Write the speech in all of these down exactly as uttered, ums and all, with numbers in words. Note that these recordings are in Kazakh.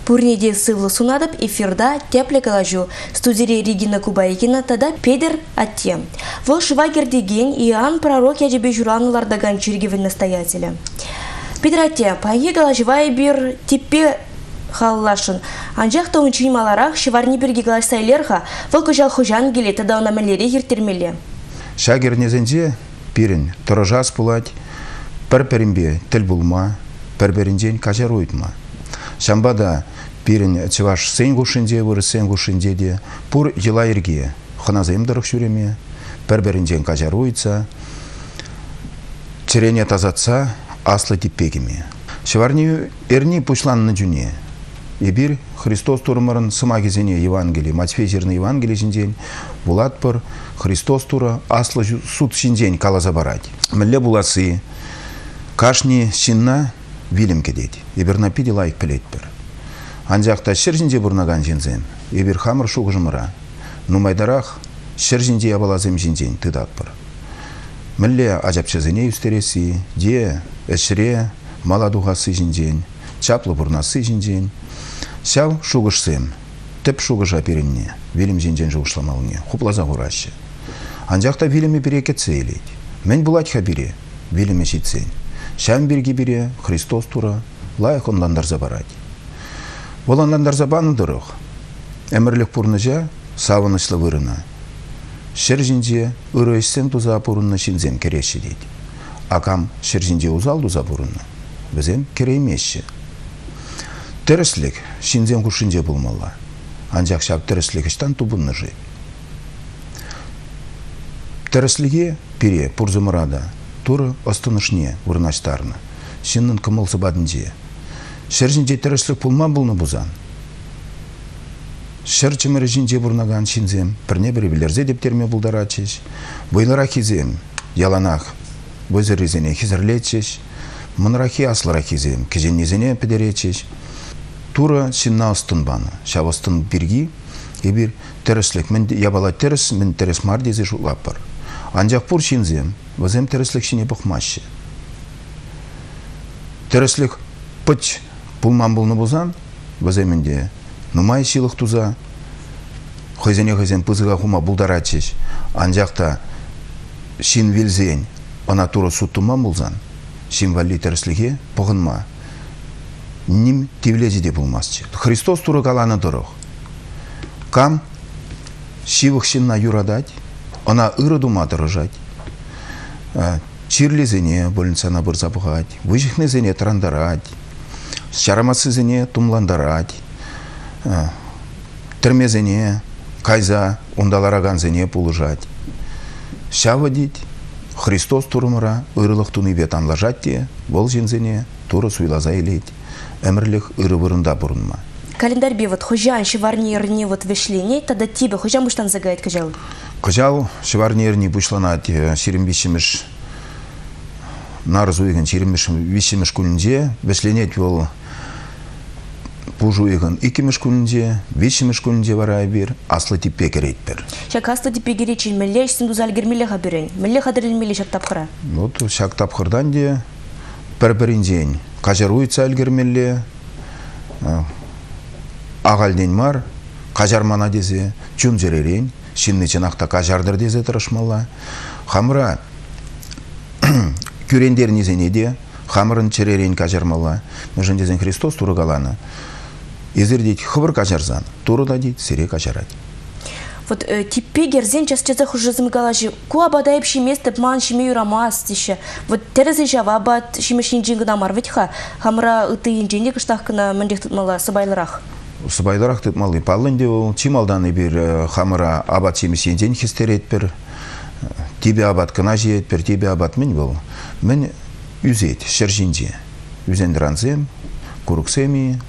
Пурнеде сывлы сунадып эфирда тепле калажу. Студире Регина Кубайкина тада Педер Атте. Вол Швагер деген Иоанн пророк яжебе журанлардаган чиргевен настоятеля. Педер Атте, пайе калажевай бир типе халлашын. Анжақта унчималарах шиварни бирге калашсайлерха, вол кожал хожан келе тада онамелере хиртермеле. Шагернезенде пирин торожас пулать, пер-перимбе тіл булма, пер-перинден кажар уйтма. Шамбада пирин чеваш сен гушинде, выры сен гушинде де, пур ела ерге, ханазаем дырық шуреме, пер-перинден кажар уйтса, черене тазатса, аслы типпегеме. Шеварни эрни пушлан на джуне. И бир Христос турмарын сымагезене Евангелие, Матфей жерный Евангелие жинден, булат пыр Христос тура аслы суд шинден калаза барать. Мілле буласы, кашни шинна вилім кедет. Ебір напиде лайк пілет пір. Анжақта шыр жинде бұрнаган жинзен, ебір хамыр шуғы жымыра. Нумайдарақ шыр жинде ябалазым жинден тыдат пір. Мілле ажапшызыне үстересі, де, әшіре, маладуғасы жинден, чаплы бұрнасы жинден. Сяв шуғышсым, тіп шуғыжа перенне, велім жинден жуғышламауне, хуплаза ғурашы. Анжақта велімі біре кетсе елейді. Мен бұлатха біре, велімі житсен. Шам бірге біре, Христос тура, лайық онландарза барады. Бұл онландарза баныдырық. Әмірлік пұрныжа, савынышлы вырына. Шыр жинде ұры ессен туза пұрынна шинзен кереші дейді. Акам шыр жинде узал туза пұрынна. Бізен кереймеші. Тәріслік шинзен күшінде болмала. Анжақ шап тәріслік іштан тубынны жи. Тәрісліге пире пұрзымырада туры остынышне ұрынаштарына. Шиннын кымылсы бадынже. Шыр жинде тәріслік пулман бұлны бұзан. Шыр чымыры жинде бұрнаган шинзем пірне бірі білерзе дептерме бұлдарачеш. Бойлара хизем яланақ бөзірізіне хизірлетчеш. Мұнырахи аслыра хизем кеженезіне педеречеш. Тура шинна астын баны. Шав астын бірги, ебір тәріслік. Мен ябала тәріс, мен тәріс мар дезе жулап бар. Анжақ пұр шинзем, вазем тәріслік шине бұқмашы. Тәріслік пыч пулман бұлны бұзан, ваземенде нумай шилық туза, хойзене-хойзен пызыға хума бұлдарачеш. Анжақта шин вилзен, ана тура суттуман бұлзан, шин валли тәрісліге бұғынма. Ним тивлези де булмасчы. Христос туры каланы дұрық. Кам шивық шинна юрадать, она ыры дума дырыжать. Чирлезене больницана бұрза бұғать, выжихнезене трандарать, шарамасызене тумландарать, тірмезене кайза ондалараганзене пулыжать. Шава дить, Христос турымыра ырылық туны бет анлажать де, бол жинзене туры суйлаза елейді. Әмірлік ұры-бұрында бұрынма. Календарь беват, хожан шиварни ерне вот вешлене, тада тебе хожан бұштан загайт кажал? Кажал шиварни ерне бұшланат шерім вишіміш, нарызу еген шерім вишіміш күнінде, вешленет ол пұжу еген икіміш күнінде, вишіміш күнінде барай бір, аслы типе керейт бір. Шак аслы типе керейчін мәлі ішсін дұзал кермелі қабірен, мәлі қадырылмелі шак тапқыра? Вот шак тапқырдан де бір-бірінден кажаруйца әлгермелі, ағалден мар, кажармана дезе, чүн жеререн, шинны чынақта кажардыр дезе тұрышмалла. Хамыра күрендерін езене де, хамырын черерен кажармалла. Мүжін дезен Христос туры қаланы. Езір дейт, хыбыр кажарзан, туры да дейт, сере кажарад. Вот э, типе герзен час-часа хужызым галажи. Куа бадайып шиместіп ман шиме юрамас деші. Вот терезі жава бад шимешін джингіна марвитха. Хамыра ыты инженде кыштаққына міндек тұтмала сыбайлырақ. Сыбайлырақ тұтмалы. Палынде ол чималданы бір хамыра абат шимешін ден хистерет бір. Тебе абат кына жиет бір, тебе абат мен бол. Мен үзет, шыржинде. Үзендіранзем, күріксеми,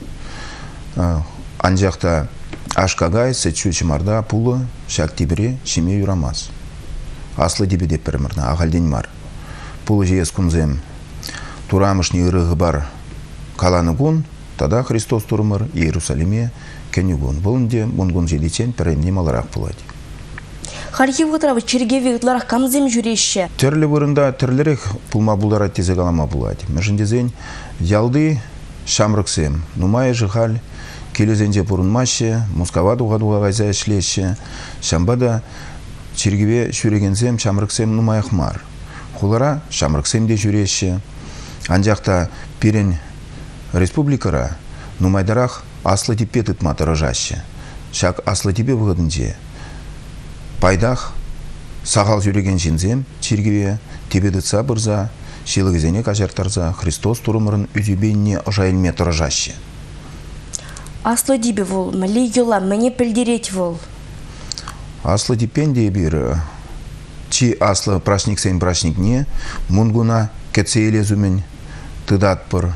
анжақта Ашкагай, сетчу чимарда, пулы, шак тибіре, шиме юрамас. Аслы дебе деп бірмірна, ағалден мар. Пулы жиес күнзем, турамышны ырығы бар каланы күн, тада Христос турмыр Иерусалиме кәні күн. Бұлынде мұнгын желечен пірімне маларақ болады. Хархи вғытыравы черге вегітларақ камзем жүреші? Терлі бұрында терлерек пулма бұлдара тезе қалама болады. Мәжіндезен ялды шамрықсем, нумай жығал келезенже бұрынмашы, Москва дуға-дуға ғайза ішлеші, шамбада чергеве жүрегензем шамрықсем нумаяқмар. Хулара шамрықсемде жүреші. Анжақта пирен республикара нумайдарақ аслы типе тұтма тұрыжашы. Шак аслы типе бұғыдынже. Пайдақ сағал жүреген жинзем чергеве тебе тұтса бұрза, шилығызене кажартарза Христос тұрымырын үзібейіне ұжайлме тұрыжашы. Аслы дибе вол, мәлі йола, мәне пілдерет вол. Аслы дипенде бір чи аслы прашник сен прашник не, мұнгуна кәтсейле зумен тыдат бір.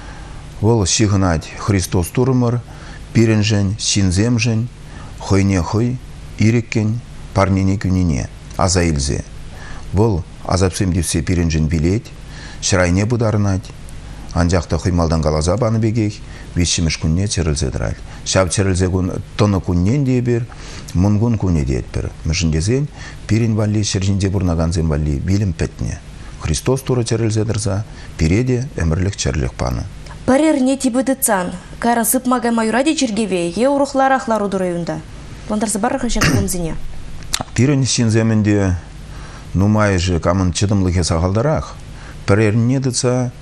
Ол шиғынат Христос тұрымыр, пирен жен, шинзем жен, хойне хой, иреккен, парнене күнене, аза илзе. Ол азапсем девсе пирен жен билет, шырайне бұдарынат, анжақта хоймалдан қалаза баны бегей, вишіміш күнне чырылзе дырал. Шап чырылзе күн тоны күннен де бір, мұнгун күнне дейт бір. Мүшіндезен, пирен валли, шыржінде бұрнаганзен валли, билім пәтіне. Христос туры чырылзе дырза, пиреде әмірлік чырлық паны. Парерне тибыдыцан, кара сып магай майураде чергеве, е урухлар ахлар удураюнда. Ландарсы баррахын шак күмзіне. Пирен шинземенде нумай же камын чыдымлыке сағалдарақ, парерне дыца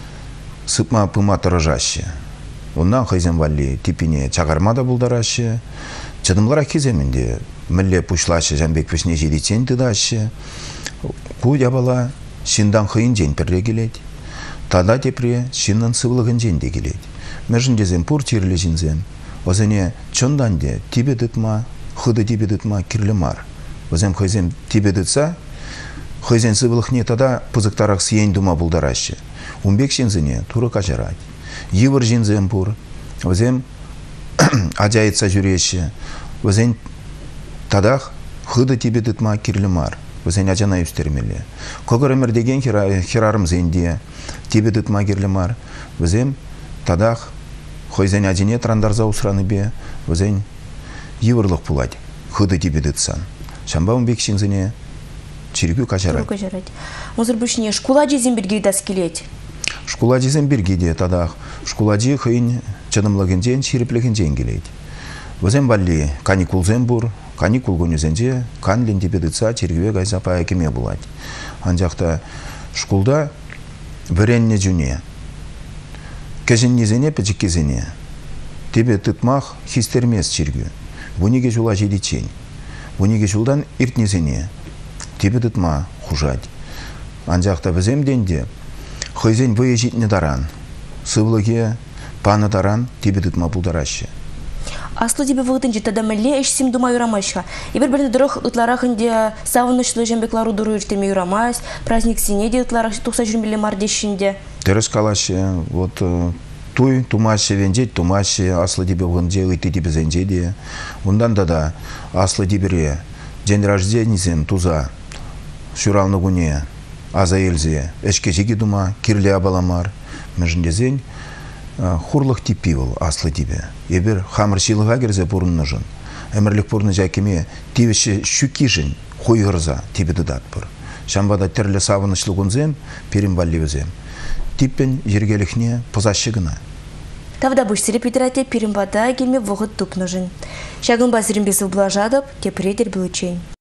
сыпма пыма тұрыжашы. Оннан қайзен валли типине чағармада бұлдарашы, чыдымлырақ кеземенде мүлле пұшлашы жәнбек пішне жедетсен тыдашы, ку ябала шиндан қиын жен пірре келеді. Тада тепре шиннан сывлығын жен де келеді. Мәжіндезен пұр терлі жінзен, озене чондан де тибе дытма, хыды тибе дытма кірлі мар. Озем қайзен тибе дытса, қайзен сывлық не тада пызықтарақ сиен дума бұлдарашы. Умбек жінзіне туры кажарад. Йывыр жінзен пұр, озем ажайытса жүреші, озен тадақ хыды тибе дытма кірлі мар. Өзен ажана үстермелі. Қоғыр өмір деген херарым зенде, тебе дытма керлі мар. Өзен тадақ хойзен ажине трандарза усраны бе, өзен евырлық пулад, хыды тебе дытсан. Шамба умбек шинзіне чиргу кажарад. Мозыр бүшіне шкула жезен бірге дас келет? Шкула жезен бірге де тадақ. Шкула жи хыйын чыдымлығын жен, шириплігін жен келет. Өзен балли каникулзен бұр, каникул күнізенде канлен тебе дытса чергеве гайза паякеме булат. Анжақта шкулда віренне жүне. Кәжіннезене пәчіккезене. Тебе тытмақ хистермес чергю. Бұнеге жула жедечен. Бұнеге жулдан иртнезене. Тебе тытма хужат. Анжақта віземденде хойзен вые житне даран. Сывлыге паны даран тебе тытма бұлдарашы. Аслы дебе вғытынчы тадамелле эшсім дума юрамашқа. Ебір бірді дұрық ұтларақынде савынышлы жәмбеклару дұру үртеме юрамас, праздник синеде ұтларақ тұқса жүрмелі мардешінде. Терес калашы, вот туй тумашы венжет, тумашы аслы дебе вғынже ұйты дебе зенжеде. Ондан да да аслы дебере день рожденізен туза шуралны күне аза елзе әшке жеге дума кирле абаламар. Мәжіндезен хурлық типи ол аслы дебе. Ебір хамыр шилыға керзе бұрын нужын. Әмірлік бұрыны жәкеме тевіші шүкі жын қойғырза тебеді дат бұр. Шамбада тірлі савынышлы күнзем, перін балли өзем. Типпен ергелікне пызашығына. Тавда бұш сірі петерате перін бада келме вғыт тұп нужын. Шағын басырын бесі бұлажадып, тепредер білучен.